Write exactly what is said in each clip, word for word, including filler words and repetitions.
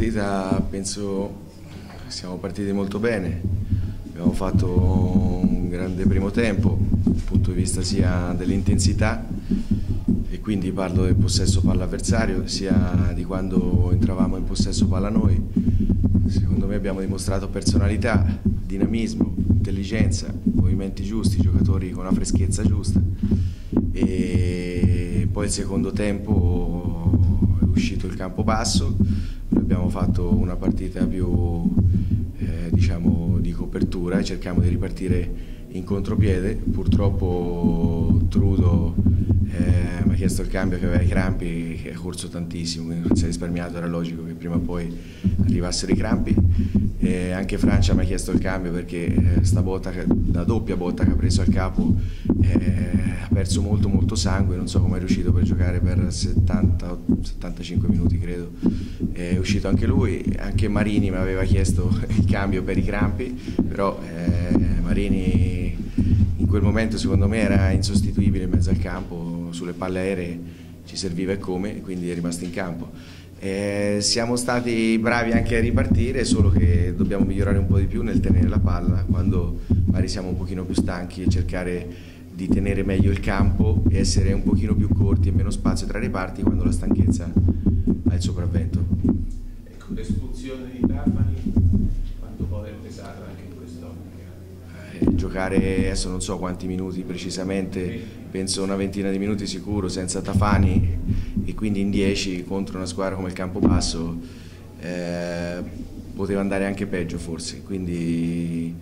partita penso siamo partiti molto bene, abbiamo fatto un grande primo tempo dal punto di vista sia dell'intensità, e quindi parlo del possesso palla avversario, sia di quando entravamo in possesso palla noi. Secondo me abbiamo dimostrato personalità, dinamismo, intelligenza, movimenti giusti, giocatori con una freschezza giusta, e poi il secondo tempo è uscito il campo basso. Abbiamo fatto una partita più eh, diciamo di copertura e cerchiamo di ripartire in contropiede. Purtroppo Trudo eh, mi ha chiesto il cambio, che aveva i crampi, che ha corso tantissimo, quindi non si è risparmiato, era logico che prima o poi arrivassero i crampi. E anche Francia mi ha chiesto il cambio perché eh, sta botta, la doppia botta che ha preso al capo eh, ha perso molto molto sangue, non so come è riuscito per giocare per settanta settantacinque minuti credo. È uscito anche lui, anche Marini mi aveva chiesto il cambio per i crampi, però eh, Marini in quel momento secondo me era insostituibile in mezzo al campo, sulle palle aeree ci serviva e come, quindi è rimasto in campo. Eh, siamo stati bravi anche a ripartire, solo che dobbiamo migliorare un po' di più nel tenere la palla quando magari siamo un pochino più stanchi, e cercare di tenere meglio il campo e essere un pochino più corti e meno spazio tra i reparti quando la stanchezza ha il sopravvento. Ecco, l'espulsione di Trapani quanto può aver pesato anche in quest'ottica? Eh, giocare adesso non so quanti minuti precisamente, penso una ventina di minuti sicuro, senza Tafani, e quindi in dieci contro una squadra come il Campobasso eh, poteva andare anche peggio forse, quindi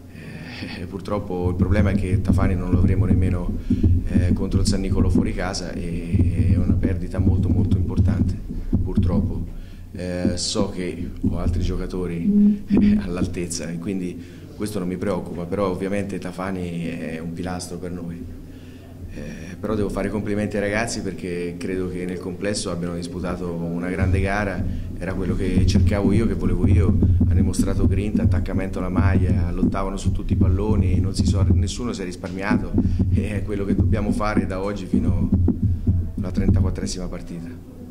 eh, purtroppo il problema è che Tafani non lo avremo nemmeno eh, contro il San Nicolò fuori casa, e è una perdita molto molto importante purtroppo. Eh, so che ho altri giocatori eh, all'altezza e quindi questo non mi preoccupa, però ovviamente Tafani è un pilastro per noi. Eh, però devo fare complimenti ai ragazzi perché credo che nel complesso abbiano disputato una grande gara, era quello che cercavo io, che volevo io, hanno dimostrato grinta, attaccamento alla maglia, lottavano su tutti i palloni, non si so, nessuno si è risparmiato, e è quello che dobbiamo fare da oggi fino alla trentaquattresima partita.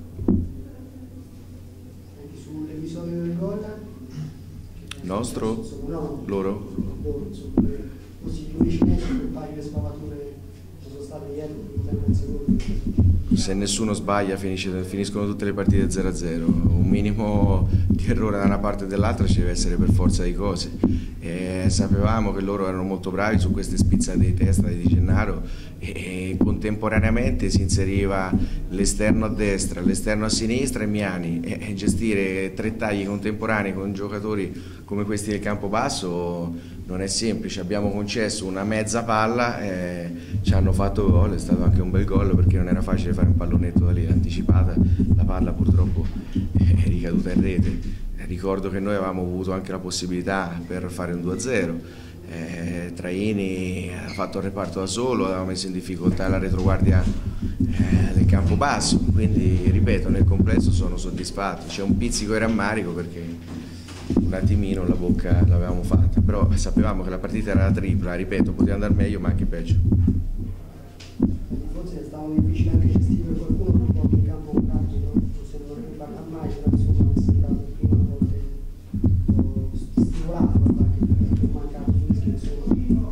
Sull'episodio del gol? Nostro? No, Loro? loro, insomma, così lui cinese per un paio di spavature sono state dietro, primo tempo e secondo. Se nessuno sbaglia finisce, finiscono tutte le partite zero a zero, un minimo di errore da una parte o dall'altra ci deve essere per forza di cose. E sapevamo che loro erano molto bravi su queste spizzate di testa di Gennaro, e contemporaneamente si inseriva l'esterno a destra, l'esterno a sinistra e Miani, e gestire tre tagli contemporanei con giocatori come questi del Campobasso non è semplice. Abbiamo concesso una mezza palla, eh, ci hanno fatto gol, è stato anche un bel gol perché non era facile fare un pallonetto da lì anticipata, la palla purtroppo è ricaduta in rete. Ricordo che noi avevamo avuto anche la possibilità per fare un due a zero, eh, Traini ha fatto il reparto da solo, aveva messo in difficoltà la retroguardia eh, del Campobasso, quindi ripeto, nel complesso sono soddisfatto, c'è un pizzico di rammarico perché un attimino la bocca l'avevamo fatta, però sapevamo che la partita era la tripla, ripeto, poteva andare meglio ma anche peggio. Forse stava difficile anche gestire qualcuno un po' in campo un rapido, forse non ne parla mai, però insomma è sembrato prima a volte un po' stimolato, anche più mancato fischio, insomma.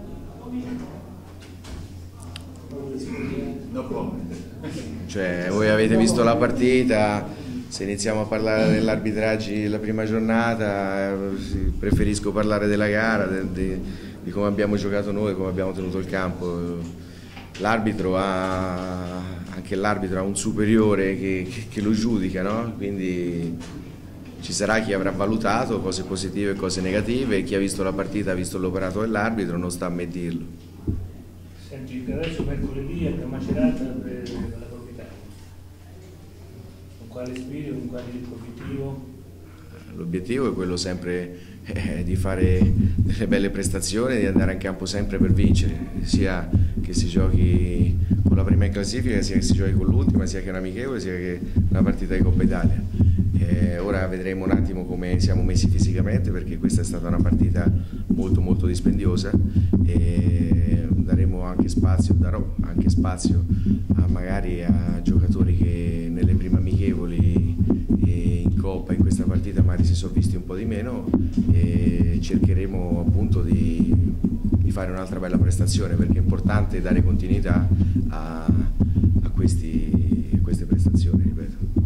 Non può. Cioè, voi avete visto la partita, se iniziamo a parlare dell'arbitraggio la prima giornata, eh, preferisco parlare della gara, de, de, di come abbiamo giocato noi, come abbiamo tenuto il campo. L'arbitro ha, anche l'arbitro ha un superiore che, che, che lo giudica, no? Quindi ci sarà chi avrà valutato cose positive e cose negative, e chi ha visto la partita ha visto l'operato dell'arbitro, non sta a me dirlo. Senti, adesso mercoledì è una Macerata per la proprietà. Con quale spirito, con quale obiettivo? L'obiettivo è quello sempre eh, di fare delle belle prestazioni, di andare in campo sempre per vincere, sia che si giochi con la prima in classifica, sia che si giochi con l'ultima, sia che un amichevole, sia che una partita di Coppa Italia. Eh, ora vedremo un attimo come siamo messi fisicamente, perché questa è stata una partita molto molto dispendiosa, e daremo anche spazio, darò anche spazio a magari a giocatori che nelle prime amichevoli e in Coppa in questa partita partita magari si sono visti un po' di meno e cercheremo appunto di, di fare un'altra bella prestazione, perché è importante dare continuità a, a, questi, a queste prestazioni, ripeto.